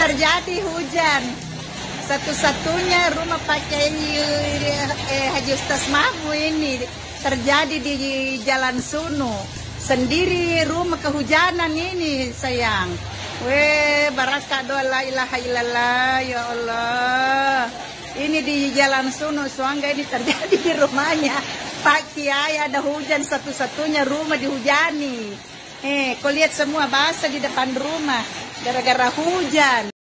terjadi hujan. Satu-satunya rumah pakai Haji Ustaz Mahmud ini terjadi di Jalan Sunu. Sendiri rumah kehujanan ini sayang. Barakah doa la ilaha illallah ya Allah. Ini di Jalan Sunu, Suangga ini terjadi di rumahnya Pak Kiai, ada hujan, satu-satunya rumah dihujani. Kau lihat semua basah di depan rumah gara-gara hujan.